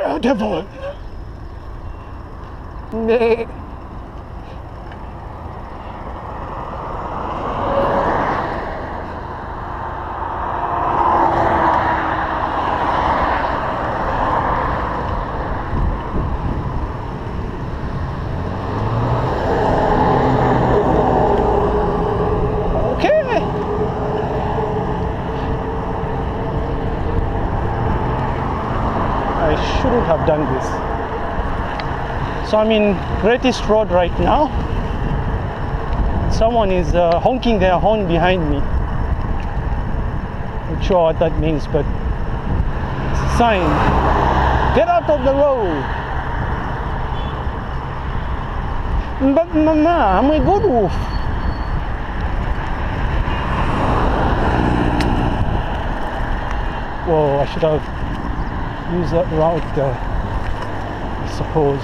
Devil. Nee. Shouldn't have done this. So I'm in Greatest Road right now. Someone is honking their horn behind me. Not sure what that means, but it's a sign. Get out of the road. But Mama, I'm a good wolf. Whoa, I should have use that route there, I suppose.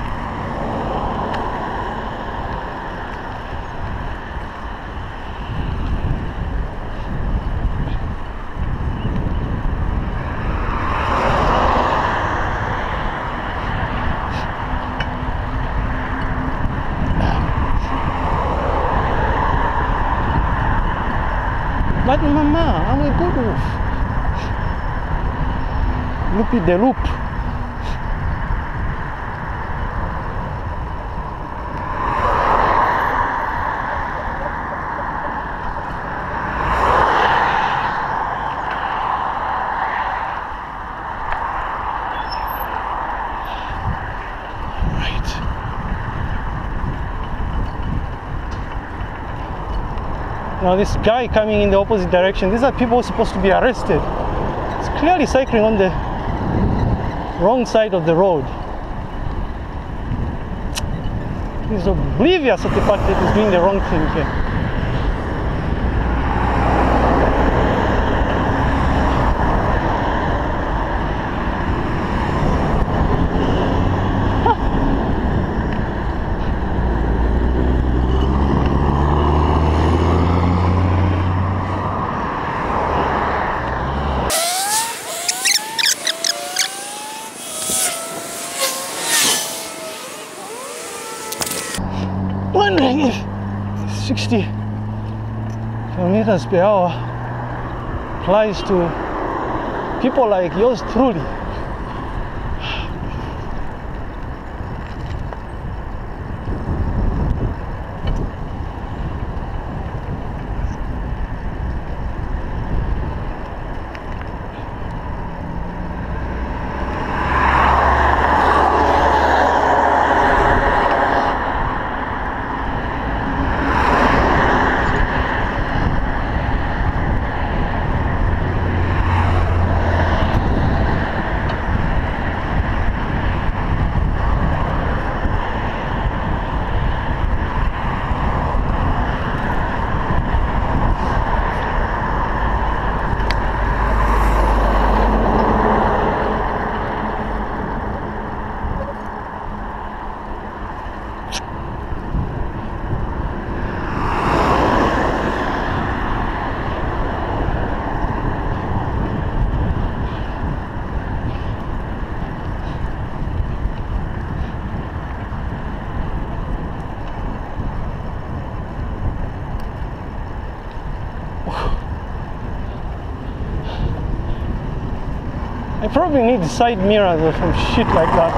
But Mama, I'm a good wolf. Loopy the loop. Now this guy coming in the opposite direction, these are people supposed to be arrested. It's clearly cycling on the wrong side of the road. He's oblivious of the fact that he's doing the wrong thing here. Wondering if 60 kilometers per hour applies to people like yours truly. I probably need side mirrors or some shit like that.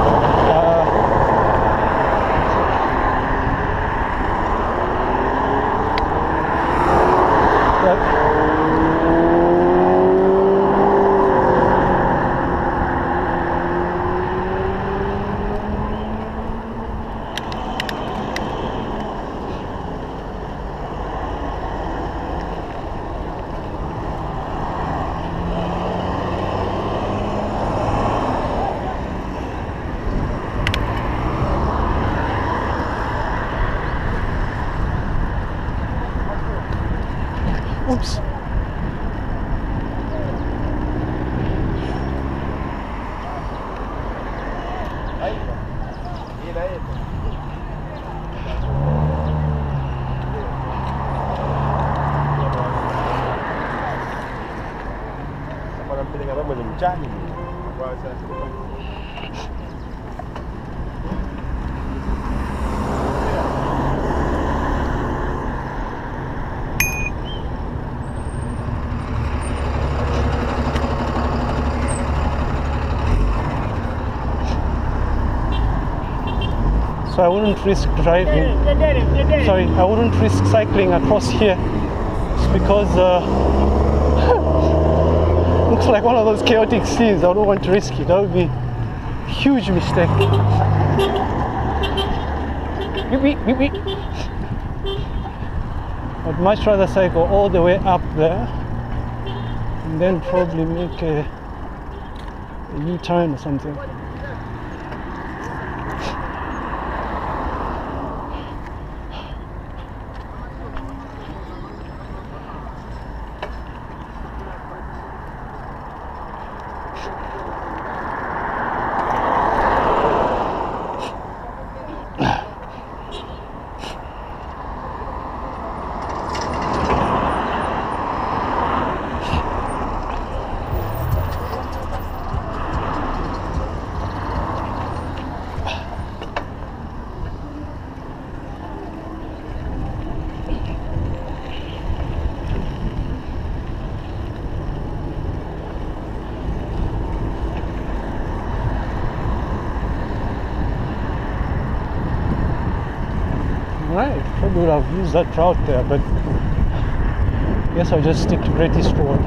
Oops. Parang pinangarap mo yung Johnny. So I wouldn't risk driving. Sorry, I wouldn't risk cycling across here. It's because looks like one of those chaotic scenes. I don't want to risk it. That would be a huge mistake. Beep, beep, beep, beep. I'd much rather cycle all the way up there and then probably make a U-turn or something. Right, probably would have used that route there, but I guess I'll just stick to Great East Road.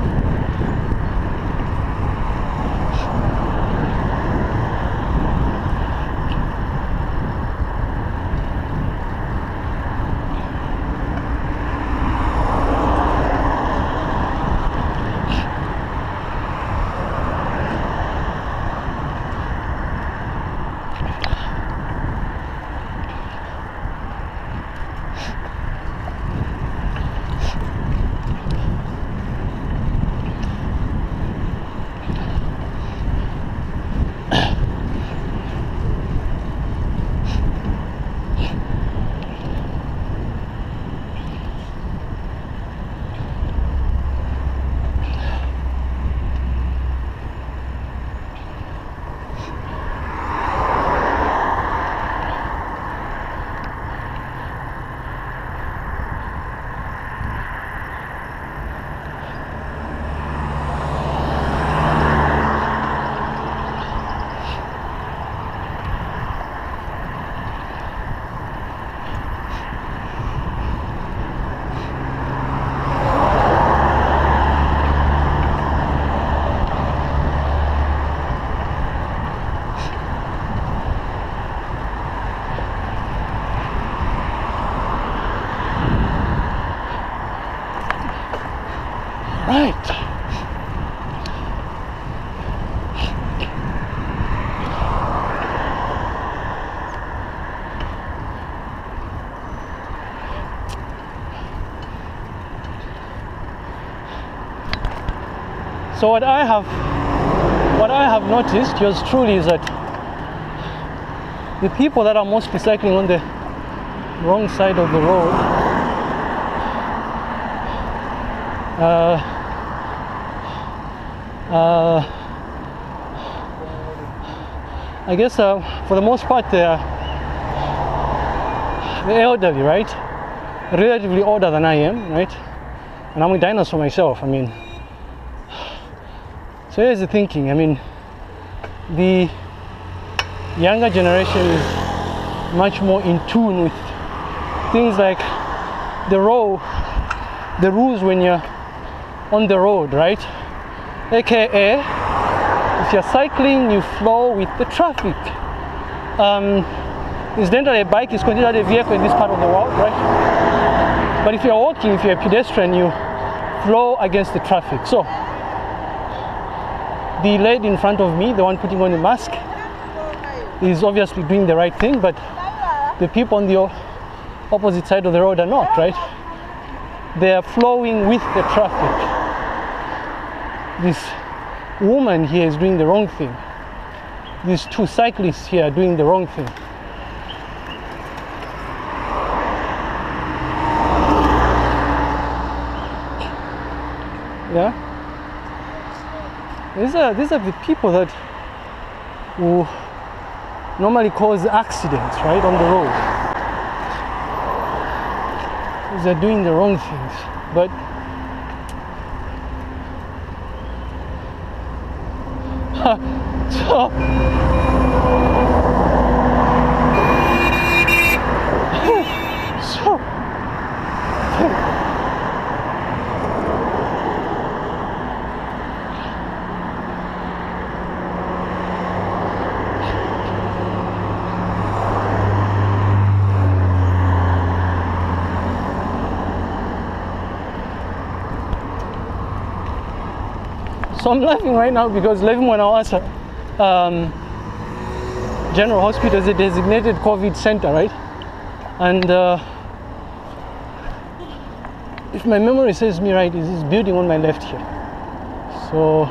Right. So what I have noticed just truly is that the people that are mostly cycling on the wrong side of the road I guess for the most part they're elderly, right? Relatively older than I am, right? And I'm a dinosaur myself. I mean, so here's the thinking. I mean, the younger generation is much more in tune with things like the rules when you're on the road, right? AKA, if you're cycling, you flow with the traffic. Incidentally, a bike is considered a vehicle in this part of the world, right? But if you're walking, if you're a pedestrian, you flow against the traffic. So the lady in front of me, the one putting on the mask, is obviously doing the right thing, but the people on the opposite side of the road are not, right? They are flowing with the traffic. This woman here is doing the wrong thing. These two cyclists here are doing the wrong thing. Yeah? These are the people that who normally cause accidents, right, on the road. Because they're doing the wrong things. But so So I'm laughing right now because living when I was General Hospital is a designated COVID center, right? And if my memory serves me right, is this building on my left here. So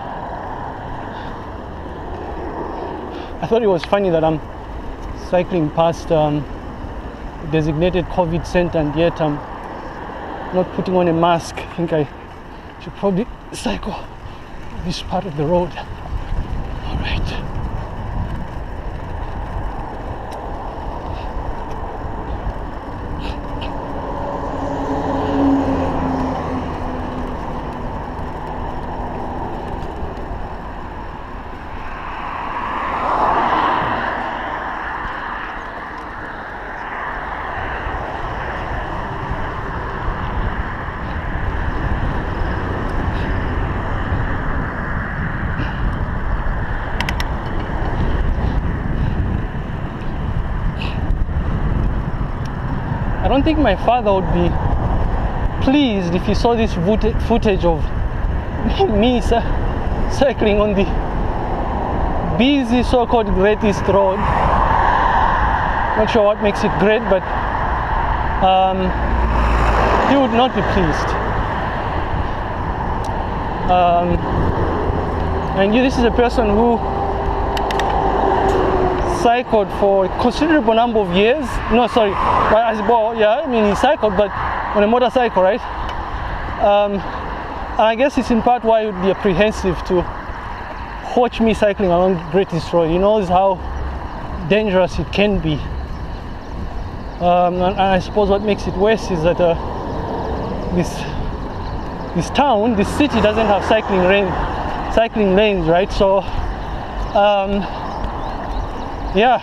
I thought it was funny that I'm cycling past a designated COVID center and yet I'm not putting on a mask. I think I should probably cycle this part of the road. All right. I don't think my father would be pleased if he saw this footage of me cycling on the busy so-called Great East Road. Not sure what makes it great, but he would not be pleased. And this is a person who cycled for a considerable number of years. No, sorry, well, yeah, I mean he cycled, but on a motorcycle, right? And I guess it's in part why he would be apprehensive to watch me cycling along Great East Road. He knows how dangerous it can be. And I suppose what makes it worse is that this town, this city doesn't have cycling lanes, right? So yeah.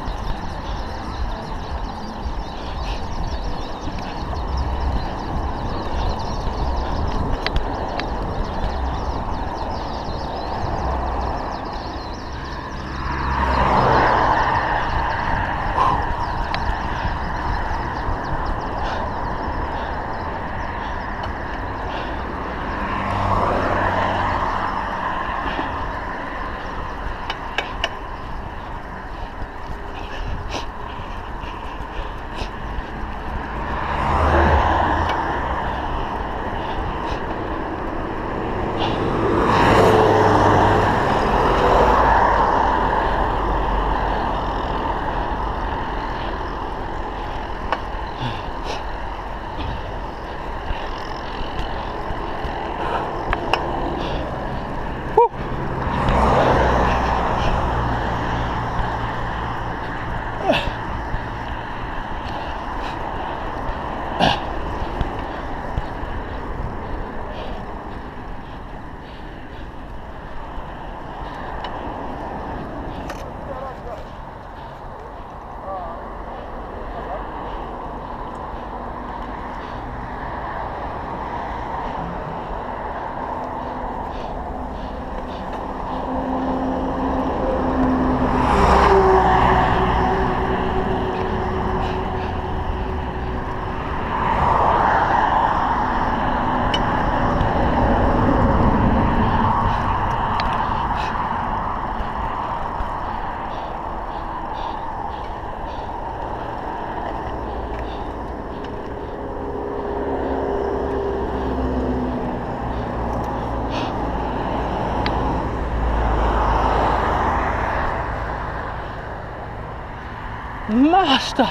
Master!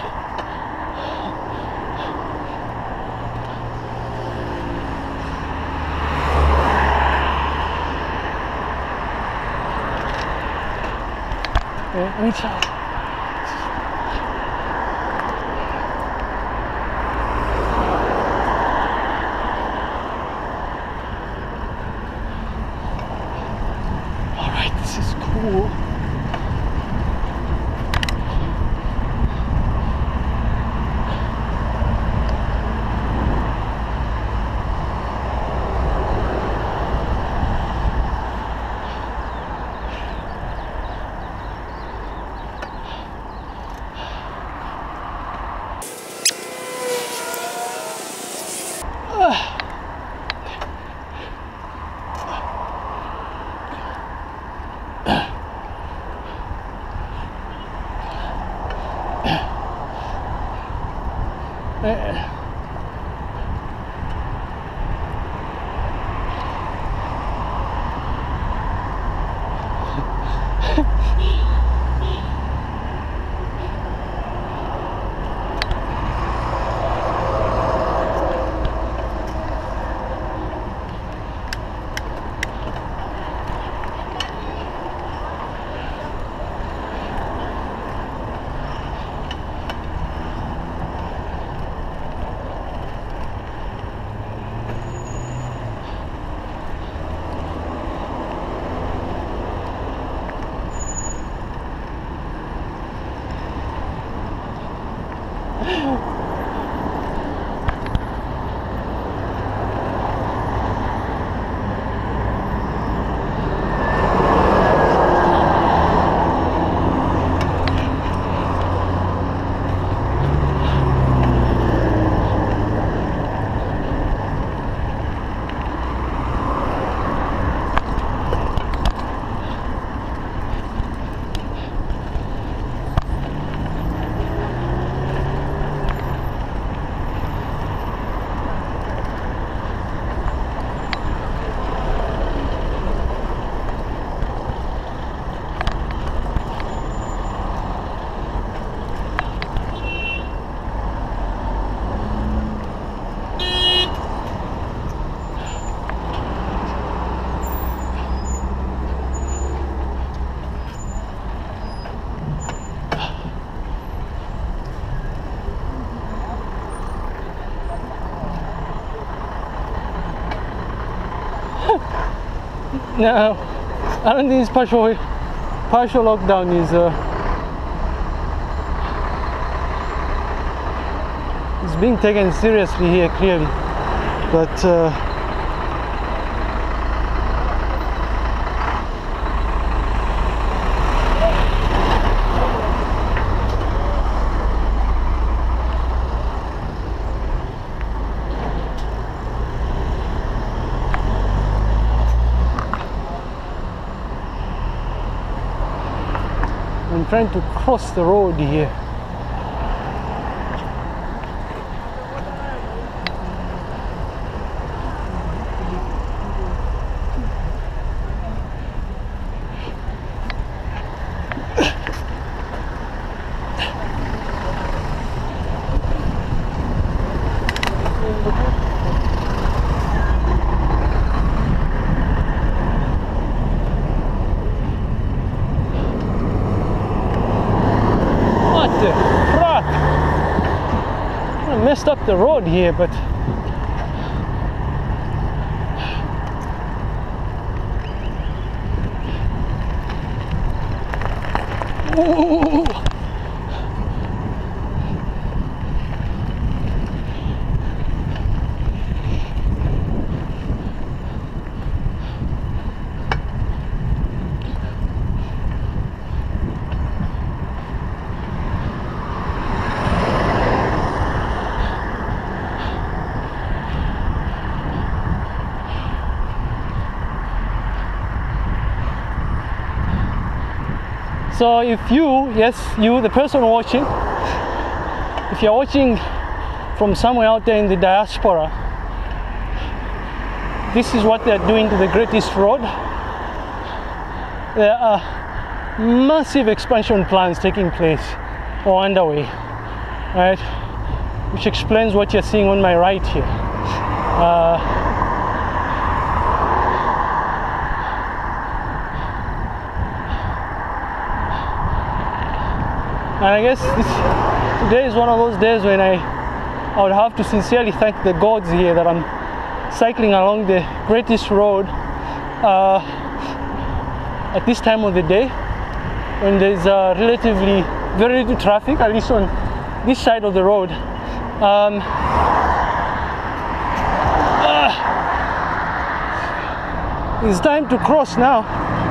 Let me try. All right, this is cool. No, I don't think this partial lockdown is being taken seriously here, clearly, but I'm trying to cross the road here. Messed up the road here, but ooh. So if you, yes, you, the person watching, if you're watching from somewhere out there in the diaspora, this is what they're doing to the Great East Road. There are massive expansion plans taking place or underway, right? Which explains what you're seeing on my right here. And I guess today is one of those days when I would have to sincerely thank the gods here that I'm cycling along the greatest road at this time of the day, when there's relatively very little traffic, at least on this side of the road. It's time to cross now.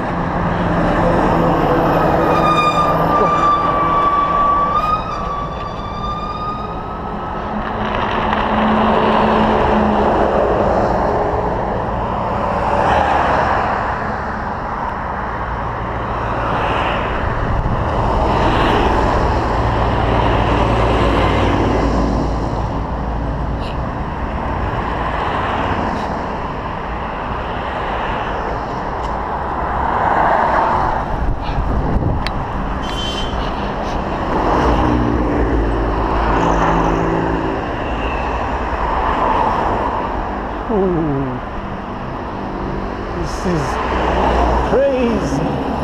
This is crazy.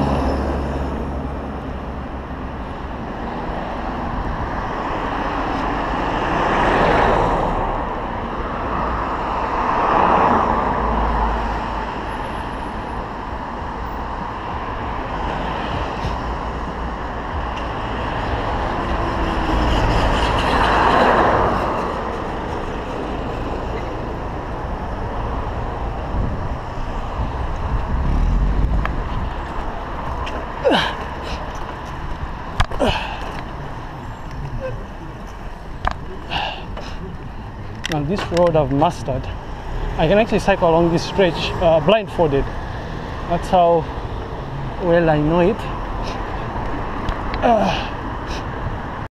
Now this road I've mastered. I can actually cycle along this stretch blindfolded. That's how well I know it.